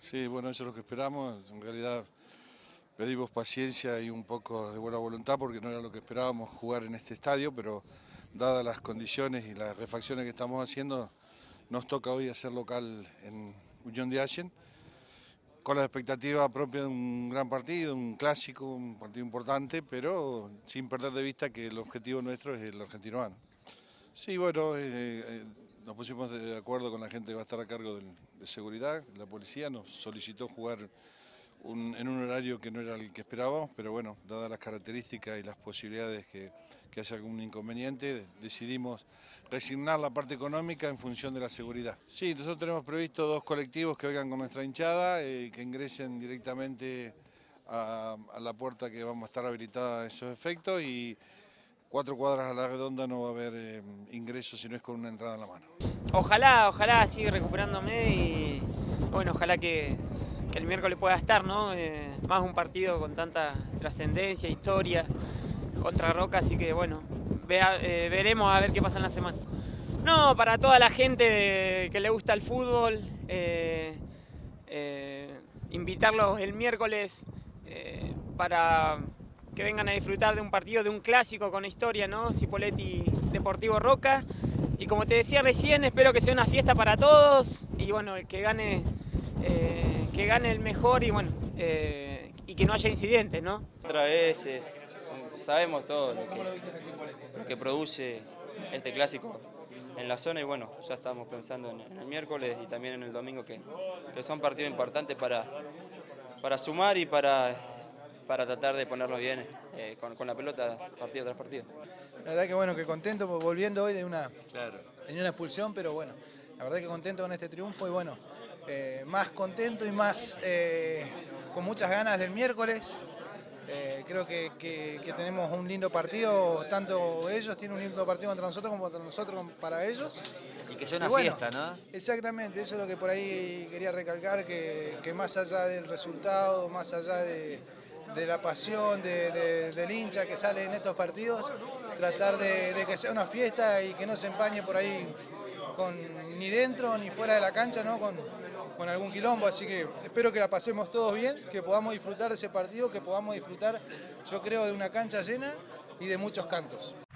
Sí, bueno, eso es lo que esperamos. En realidad pedimos paciencia y un poco de buena voluntad porque no era lo que esperábamos jugar en este estadio, pero dadas las condiciones y las refacciones que estamos haciendo, nos toca hoy hacer local en Unión de Allen, con la expectativa propia de un gran partido, un clásico, un partido importante, pero sin perder de vista que el objetivo nuestro es el argentino A, ¿no? Sí, bueno, nos pusimos de acuerdo con la gente que va a estar a cargo de seguridad. La policía nos solicitó jugar en un horario que no era el que esperábamos, pero bueno, dadas las características y las posibilidades que haya algún inconveniente, decidimos resignar la parte económica en función de la seguridad. Sí, nosotros tenemos previsto 2 colectivos que vengan con nuestra hinchada, que ingresen directamente a la puerta que vamos a estar habilitada a esos efectos, y 4 cuadras a la redonda no va a haber ingresos si no es con una entrada en la mano. Ojalá siga recuperándome y bueno, ojalá que el miércoles pueda estar, ¿no? Más un partido con tanta trascendencia, historia contra Roca, así que bueno, veremos a ver qué pasa en la semana. No, para toda la gente que le gusta el fútbol, invitarlos el miércoles para que vengan a disfrutar de un partido, de un clásico con historia, ¿no? Cipolletti Deportivo Roca. Y como te decía recién, espero que sea una fiesta para todos y bueno, que gane el mejor y bueno, y que no haya incidentes, ¿no? Otra vez sabemos todo lo que produce este clásico en la zona y bueno, ya estamos pensando en el miércoles y también en el domingo que son partidos importantes para sumar y para tratar de ponernos bien con la pelota partido tras partido. La verdad que bueno, que contento volviendo hoy de una expulsión, pero bueno, la verdad que contento con este triunfo y bueno, más contento y más con muchas ganas del miércoles. Creo que tenemos un lindo partido, tanto ellos tienen un lindo partido contra nosotros como contra nosotros para ellos. Y que sea una bueno, fiesta, ¿no? Exactamente, eso es lo que por ahí quería recalcar, que más allá del resultado, más allá de la pasión del hincha que sale en estos partidos, tratar de que sea una fiesta y que no se empañe por ahí ni dentro ni fuera de la cancha, ¿no? con algún quilombo, así que espero que la pasemos todos bien, que podamos disfrutar de ese partido, que podamos disfrutar, yo creo, de una cancha llena y de muchos cantos.